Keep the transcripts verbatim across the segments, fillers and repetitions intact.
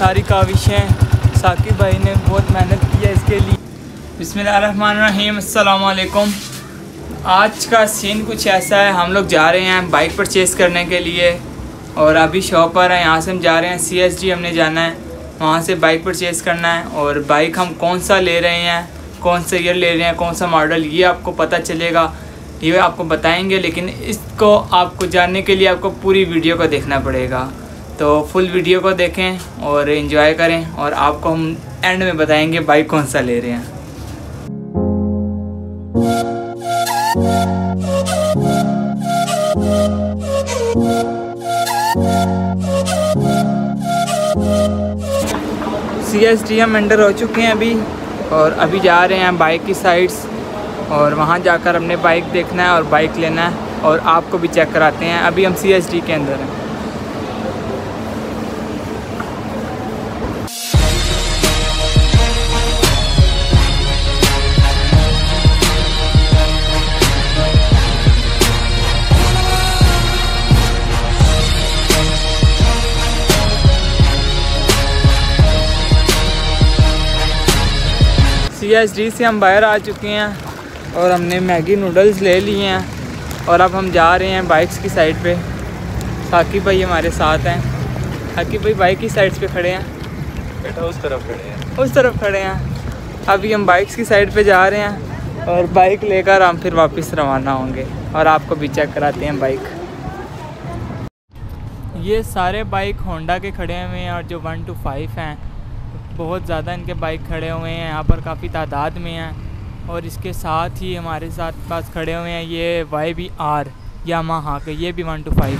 सारी काविशें साकिब भाई ने बहुत मेहनत की है इसके लिए। बिस्मिल्लाहिर्रहमानिर्रहीम, अस्सलाम वालेकुम। आज का सीन कुछ ऐसा है, हम लोग जा रहे हैं बाइक परचेज़ करने के लिए और अभी शॉप पर है। यहाँ से हम जा रहे हैं सी एस डी, हमने जाना है वहाँ से बाइक परचेज़ करना है। और बाइक हम कौन सा ले रहे हैं, कौन सा ईयर ले रहे हैं, कौन सा मॉडल, ये आपको पता चलेगा, ये आपको बताएंगे। लेकिन इसको आपको जानने के लिए आपको पूरी वीडियो को देखना पड़ेगा। तो फुल वीडियो को देखें और एंजॉय करें और आपको हम एंड में बताएंगे बाइक कौन सा ले रहे हैं। सी एस डी हम एंटर हो चुके हैं अभी और अभी जा रहे हैं बाइक की साइड्स और वहाँ जाकर हमने बाइक देखना है और बाइक लेना है और आपको भी चेक कराते हैं। अभी हम सी एस डी के अंदर हैं। सी एस डी से हम बाहर आ चुके हैं और हमने मैगी नूडल्स ले लिए हैं और अब हम जा रहे हैं बाइक्स की साइड पे। साकिब भाई हमारे साथ हैं। साकिब भाई बाइक की साइड्स पे खड़े हैं, बेटा उस तरफ खड़े हैं, उस तरफ खड़े हैं। अभी हम बाइक्स की साइड पे जा रहे हैं और बाइक लेकर हम फिर वापस रवाना होंगे और आपको भी चेक कराते हैं बाइक। ये सारे बाइक होंडा के खड़े हुए हैं और जो वन टू फाइव हैं बहुत ज़्यादा इनके बाइक खड़े हुए हैं, यहाँ पर काफ़ी तादाद में हैं। और इसके साथ ही हमारे साथ पास खड़े हुए हैं ये वाई बी आर यामाहा के, ये भी वन टू फाइव।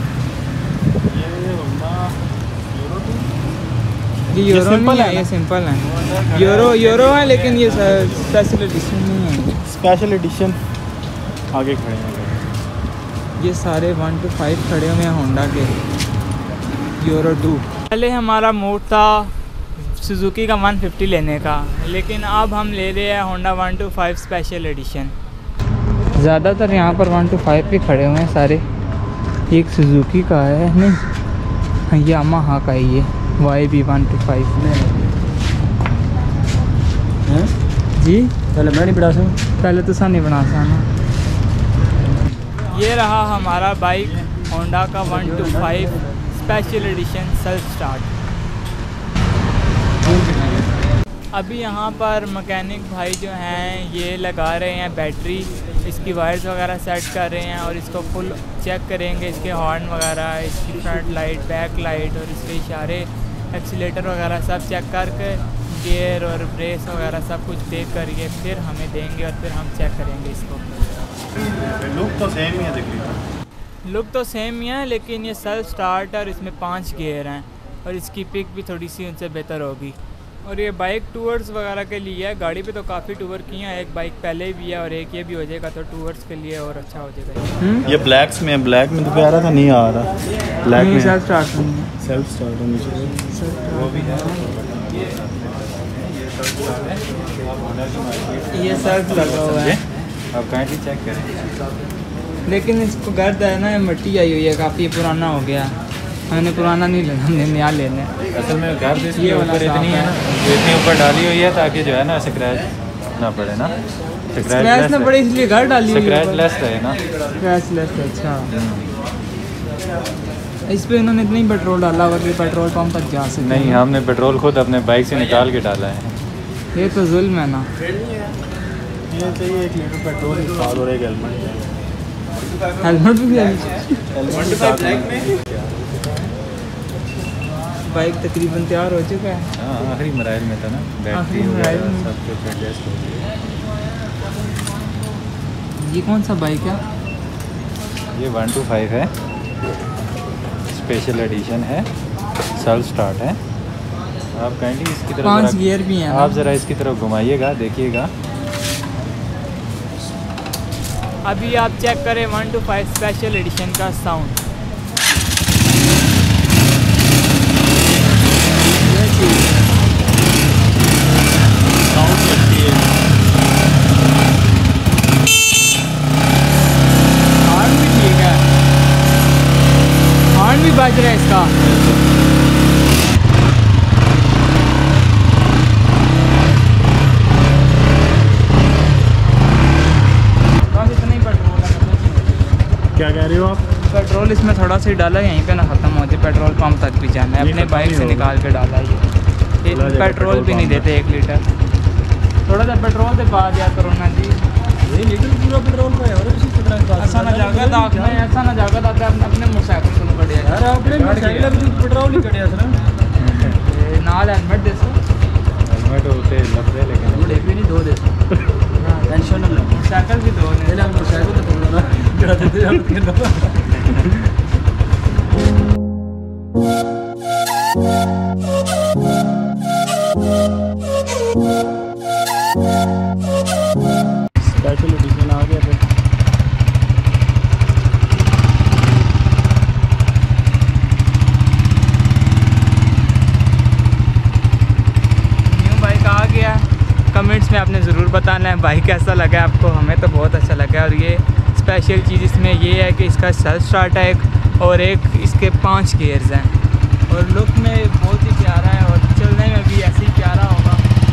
ये यूरो नहीं है, ये सिंपल है। यूरो यूरो है लेकिन ये स्पेशल एडिशन नहीं है। स्पेशल एडिशन आगे खड़े हैं। ये सारे वन टू फाइव खड़े हुए हैं होंडा के यूरो टू। पहले हमारा मूड था सुजुकी का वन फिफ्टी लेने का, लेकिन अब हम ले रहे हैं Honda one two five special edition. ज़्यादातर यहाँ पर वन टू फाइव भी खड़े हुए हैं सारे। एक सुजुकी का है, नहीं यामाहा का ही है, Y B one two five. जी पहले मैं नहीं बना सकता, पहले तो सा नहीं बना सकना। ये रहा हमारा बाइक होंडा का one two five special edition self start. अभी यहाँ पर मैकेनिक भाई जो हैं ये लगा रहे हैं बैटरी, इसकी वायर्स वगैरह सेट कर रहे हैं और इसको फुल चेक करेंगे, इसके हॉर्न वगैरह, इसकी फ्रंट लाइट, बैक लाइट और इसके इशारे, एक्सीलेटर वगैरह सब चेक करके गियर और ब्रेस वगैरह सब कुछ देख करके फिर हमें देंगे और फिर हम चेक करेंगे इसको। लुक तो सेम ही है तकरीबन। लुक तो सेम ही है लेकिन ये सेल्फ स्टार्ट और इसमें पाँच गियर हैं और इसकी पिक भी थोड़ी सी उनसे बेहतर होगी। और ये बाइक टूर्स वगैरह के लिए है, गाड़ी पे तो काफ़ी टूर किए हैं, एक बाइक पहले भी है और एक ये भी हो जाएगा तो टूर्स के लिए और अच्छा हो जाएगा। ये ब्लैक्स में, ब्लैक में तो कह रहा था नहीं आ रहा, ब्लैक में सेल्फ स्टार्ट नहीं है, सेल्फ स्टार्ट होनी चाहिए, वो भी है। ये सेल्फ लगा हुआ है, आप काइंडली चेक करें। लेकिन इसको गर्द है ना, मिट्टी आई हुई है, काफ़ी पुराना हो गया। हमने पुराना नहीं लेना, हमने नया लेना है। असल में घर इसके ऊपर इतनी है ना, इतनी ऊपर डाली हुई है ताकि जो है ना स्क्रैच ना पड़े ना, स्क्रैच ना पड़े इसलिए घर डाली हुई है, स्क्रैच लेस है ना, स्क्रैच लेस। अच्छा, इस पे इन्होंने इतना ही पेट्रोल डाला हुआ कि पेट्रोल पंप तक जा सके। नहीं, हमने पेट्रोल खुद अपने बाइक से निकाल के डाला है। ये तो जुल्म है ना। ये चाहिए एक लीटर पेट्रोल और एक हेलमेट। हेलमेट भी है, हेलमेट बाइक तकरीबन तैयार हो चुका है। हाँ, आखिरी मराइल में था ना, बैटरी वगैरह सब कुछ एडजस्ट हो गया। ये कौन सा बाइक है? ये वन टू फाइव है, स्पेशल एडिशन है, सेल्फ स्टार्ट है। आप काइंडली इसकी तरफ पांच गियर भी हैं, आप ज़रा इसकी तरफ घुमाइएगा, देखिएगा। अभी आप चेक करें one two five special edition का साउंड। हॉर्न भी ठीक है, हॉर्न भी बज रहा है इसका। क्या कह रहे हो आप? पेट्रोल इसमें थोड़ा सा ही डाला, यहीं पे ना ख़त्म हो जाए, पेट्रोल पंप तक भी जाना है। अपने बाइक से निकाल के डाला ये, पेट्रोल भी नहीं देते एक लीटर। थोड़ा सा पेट्रोल से पा दिया करो ना जी, पूरा पेट्रोल पे ऐसा ना जागा था आपने, ऐसा ना जागा था अपने अपने मोटरसाइकिल को कटिया यार, अपने मोटरसाइकिल पे पेट्रोल ही कटिया सर नाल हेलमेट दे सो, हेलमेट होते लग लेकिन वो एक भी नहीं दो दे सो, टेंशन ना लो, मोटरसाइकिल भी दो ने ले, मोटरसाइकिल तो दो ना जरा दे दे। स्पेशल एडिशन आ गया फिर। न्यू बाइक आ गया। कमेंट्स में आपने ज़रूर बताना है बाइक कैसा लगा आपको। हमें तो बहुत अच्छा लगा। और ये स्पेशल चीज़ इसमें ये है कि इसका सेल्फ स्टार्ट है एक, और एक इसके पांच गियर्स हैं, और लुक में बहुत ही प्यारा है, और चलने में भी ऐसे ही प्यारा होगा।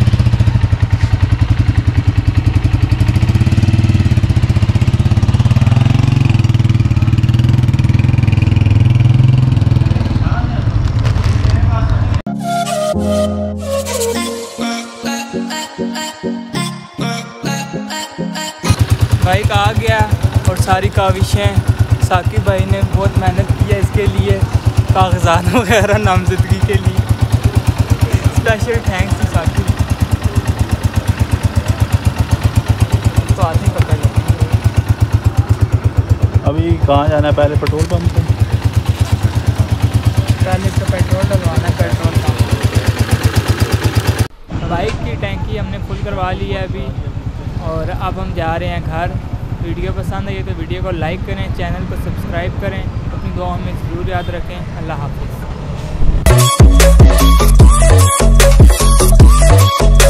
बाइक आ गया और सारी काविशें साकिब भाई ने बहुत मेहनत की है इसके लिए, कागजात वगैरह नामजदगी के लिए। Special thanks to Saqib. तो आते ही पकड़ लो। अभी कहाँ जाना है? पहले पेट्रोल पंप पे, पहले तो पेट्रोल डलवाना है, पेट्रोल पंप। बाइक की टैंकी हमने फुल करवा ली है अभी, और अब हम जा रहे हैं घर। वीडियो पसंद आई तो वीडियो को लाइक करें, चैनल को सब्सक्राइब करें, अपनी दुआओं में ज़रूर याद रखें। अल्लाह हाफ़िज़।